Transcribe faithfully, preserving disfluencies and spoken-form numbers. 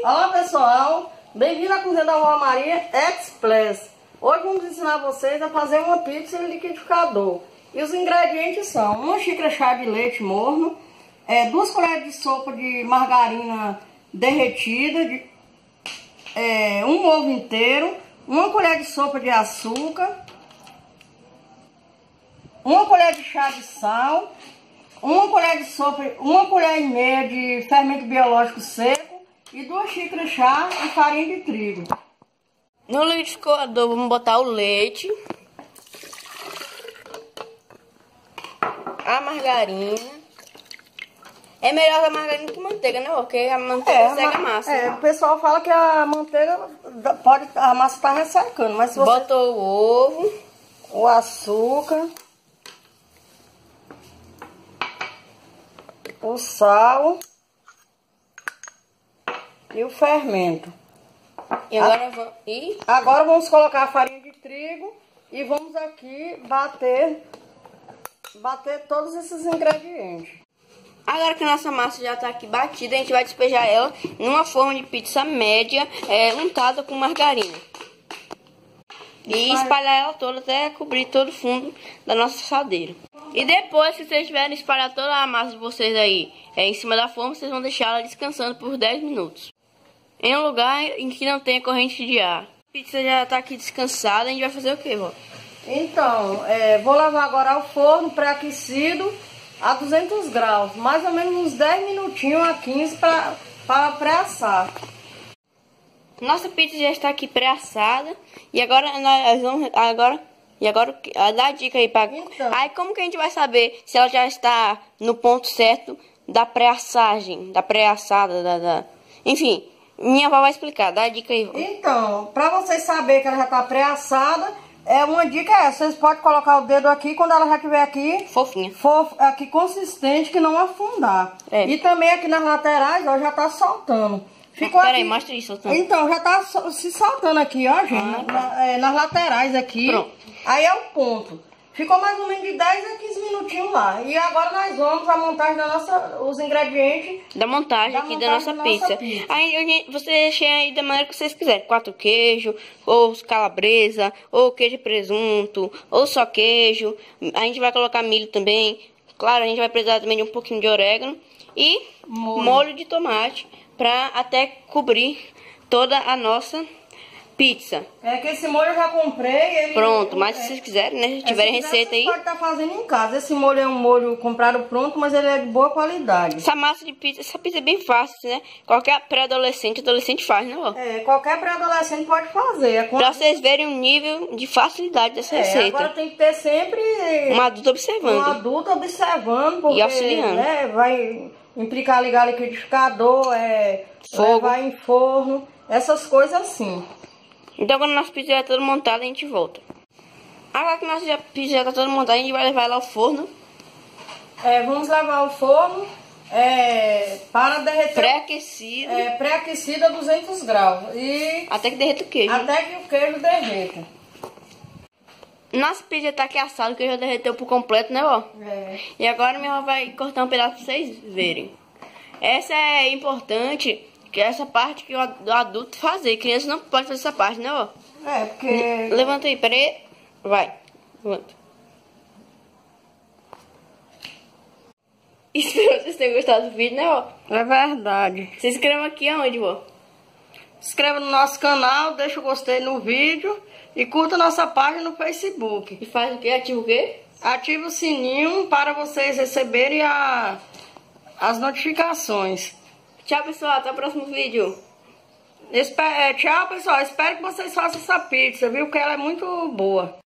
Olá pessoal, bem-vindo à cozinha da Vó Maria Express. Hoje vamos ensinar vocês a fazer uma pizza em liquidificador. E os ingredientes são uma xícara chá de leite morno, é, duas colheres de sopa de margarina derretida, de, é, um ovo inteiro, uma colher de sopa de açúcar, uma colher de chá de sal, uma colher de sopa, uma colher e meia de fermento biológico seco e duas xícaras de chá de farinha de trigo. No liquidificador vamos botar o leite, a margarina. É melhor a margarina que manteiga, né? Porque a manteiga É, seca a massa. É, o pessoal fala que a manteiga pode, a massa tá ressecando, mas se você botou o ovo, o açúcar, o sal e o fermento. E agora, vamos, e? agora vamos colocar a farinha de trigo e vamos aqui bater, bater todos esses ingredientes. Agora que nossa massa já está aqui batida, a gente vai despejar ela numa forma de pizza média, é, untada com margarina. E espalhar ela toda até cobrir todo o fundo da nossa assadeira. E depois que vocês tiverem espalhado toda a massa de vocês aí é, em cima da forma, vocês vão deixar ela descansando por dez minutos. Em um lugar em que não tenha corrente de ar. A pizza já está aqui descansada, a gente vai fazer o que, vó? Então, é, vou levar agora ao forno pré-aquecido a duzentos graus. Mais ou menos uns dez minutinhos a quinze para pré-assar. Nossa pizza já está aqui pré-assada. E agora nós vamos... Agora, e agora dá a dica aí para... Então. Aí como que a gente vai saber se ela já está no ponto certo da pré-assagem? Da pré-assada, da, da... Enfim... Minha avó vai explicar, dá a dica aí. Então, pra vocês saberem que ela já tá pré-assada, é uma dica é, vocês podem colocar o dedo aqui, quando ela já estiver aqui... Fofinha. Fof, aqui consistente, que não afundar. É. E também aqui nas laterais, ó, já tá soltando. Ficou Peraí, aqui... mostra isso. Soltando. Então, já tá so, se soltando aqui, ó, gente. Ah, na, é, nas laterais aqui. Pronto. Aí é o ponto. Ficou mais ou menos de dez a quinze minutinhos lá. E agora nós vamos a montagem da nossa, os ingredientes. Da montagem da aqui montagem da nossa, da pizza. nossa pizza. Aí você deixa aí da maneira que vocês quiserem. Quatro queijos, ou calabresa, ou queijo e presunto, ou só queijo. A gente vai colocar milho também. Claro, a gente vai precisar também de um pouquinho de orégano. E molho, molho de tomate, pra até cobrir toda a nossa pizza. É que esse molho eu já comprei. Ele, pronto, mas é, se vocês quiserem, né? Se é, tiverem se quiser, receita aí. pode estar fazendo em casa. Esse molho é um molho comprado pronto, mas ele é de boa qualidade. Essa massa de pizza, essa pizza é bem fácil, né? Qualquer pré-adolescente, adolescente faz, né, ó? É, qualquer pré-adolescente pode fazer. É pra vocês verem o nível de facilidade dessa é, receita. Agora tem que ter sempre um adulto observando. Um adulto observando, porque, e auxiliando. Né, vai implicar ligar liquidificador, é, fogo, levar em forno, essas coisas assim. Então, quando nossa pizza já está toda montada, a gente volta. Agora que nossa pizza já está toda montada, a gente vai levar ela ao forno. É, vamos levar ao forno é, para derreter. Pré-aquecido. É, pré-aquecido a duzentos graus. E até que derreta o queijo. Até que o queijo derreta. Nossa pizza está aqui assada, o queijo já derreteu por completo, né, ó? É. E agora minha avó vai cortar um pedaço para vocês verem. Essa é importante... Que é essa parte que o adulto fazer. Criança não pode fazer essa parte, né, ó? É, porque... Levanta aí, peraí. Vai. Levanta. Espero vocês tenham gostado do vídeo, né, ó? É verdade. Se inscreva aqui aonde, vó? Se inscreva no nosso canal, deixa o gostei no vídeo e curta nossa página no Facebook. E faz o quê? Ativa o quê? Ativa o sininho para vocês receberem a, as notificações. Tchau, pessoal. Até o próximo vídeo. Espe é, tchau, pessoal. Espero que vocês façam essa pizza, viu? Porque ela é muito boa.